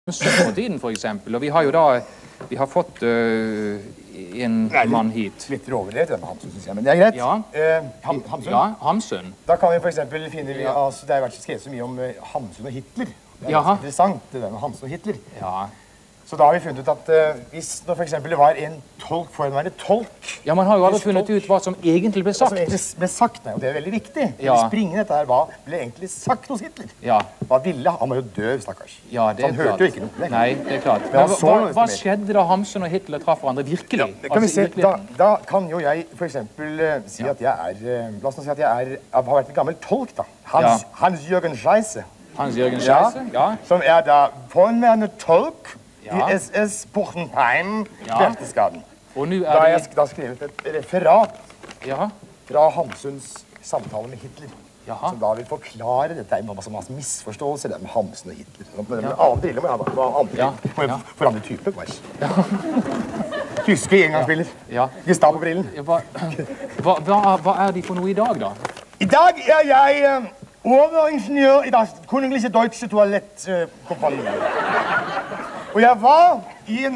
Søppeltiden, for eksempel. Og vi har jo da fått en mann hit. Litt overlevd denne Hamsun, synes jeg, men det er greit. Ja. Hamsun? Ja, Hamsun. Da kan vi for eksempel finne, altså, det har vært skrevet så mye om Hamsun og Hitler. Det er ganske interessant, det der med Hamsun og Hitler. Ja. Så da har vi funnet ut at hvis det for eksempel var en tolk forhenværende tolk... Ja, man har jo aldri funnet ut hva som egentlig ble sagt. Hva som egentlig ble sagt, nei, og det er veldig viktig. Ja. Springen dette her, hva ble egentlig sagt hos Hitler? Ja. Hva ville han? Han var jo død, stakkars. Ja, det er han klart. hørte jo ikke noe. Nei, det er klart. Men hva skjedde da Hamsun og Hitler traff hverandre virkelig? Ja, det kan vi se. Da kan jo jeg for eksempel si at jeg er... La oss nå si at jeg har vært en gammel tolk, da. Hans-Jürgen Scheisse. Hans-Jürgen Scheisse, ja. Som er da forhenværende tolk i SS Bornheim, Berchtesgaden. Og nå da har jeg da skrevet et referat fra Hamsuns samtale med Hitler. Som da vil forklare dette med masse misforståelser det med Hamsun og Hitler. Men alle briller må jeg ha andre, for andre typer, bare. Tyske engangsbriller. Gestapo-brillen. Hva er de for noe i dag, da? I dag er jeg overingeniør i das Königliche Deutsche Toilettkompanie. Og jeg var i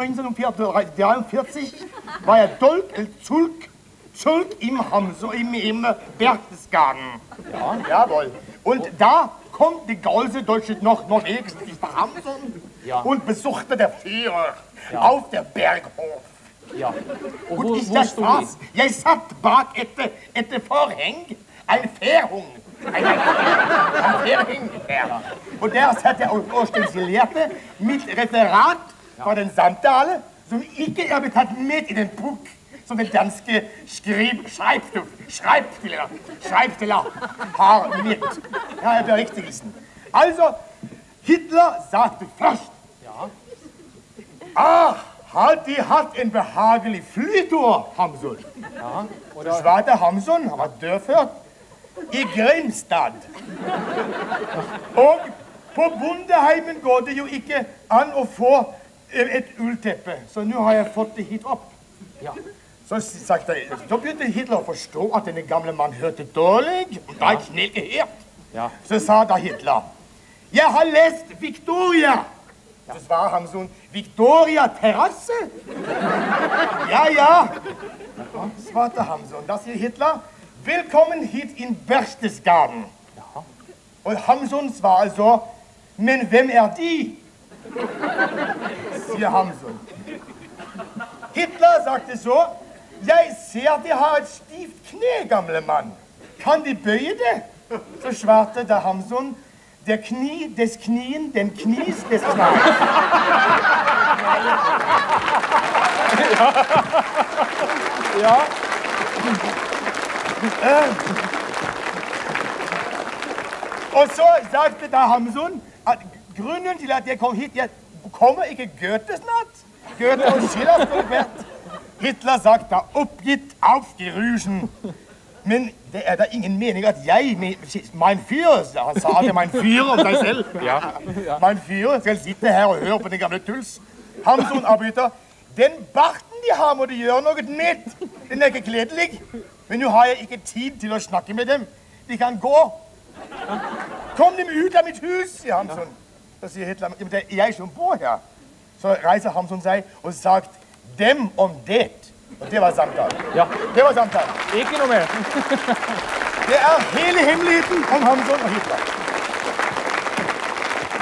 1943 var jeg Zulk im Hamsun, im Berchtesgaden. Ja, jawohl. Und da kommt die ganze Deutsche Norwegens nach Hamsun und besuchte der Führer auf der Berghof. Ja. Und jeg satt bak et forheng, en færhung. En færheng her. Og der satt jeg og stencilerte mitt referat fra den samtale, som ikke er blitt tatt med i den bok som den danske Schreibsteller har med. Ja, er beriktigelsen. Altså, Hitler sagte først, har de hatt en behagelig flytur, Hamsun? Så svarte Hamsun, han var dødfødt, i Grimstad. Og på bondeheimen går det jo ikke an å få et ullteppe, så nå har jeg fått det hit opp. Så begynte Hitler å forstå at denne gamle mann hørte dårlig, og da er knelke helt. Så sa da Hitler, jeg har lest Victoria. Så svarer Hamsun, Victoria terrasse? Ja. Svarte Hamsun. Da sier Hitler, velkommen hit in Berchtesgaden. Og Hamsun svarer så, men hvem er de? Sier Hamsun. Hitler sagte så, jeg ser de har et stivt kne, gamle mann. Kan de bøye det? Så svarte da Hamsun, der Knie des Knien, den Knies des Knies. Ja. Og så sagte da Hamsun at grunnen til at jeg kom hit, jeg kommer ikke Goethe snart? Goethe og Schiller skulle vært. Hitler sagt da oppgitt aufgerusen. Men det er da ingen mening at jeg, mein Führer, han sa det, mein Führer om seg selv. Mein Führer skal sitte her og høre på den gamle tuls. Hamsun avbryter, den barten de har må de gjøre noe med. Den er ikke kledelig. Men nå har jeg ikke tid til å snakke med dem. De kan gå. Kom dem ut av mitt hus, sier Hamsun. Så sier Hitler, men det er jeg som bor her. Så reiser Hamsun seg og sagt, dem om det. Og det var samtalen. Det var samtalen. Ikke noe mer. Det er hele hemmeligheten om Hamsun og Hitler.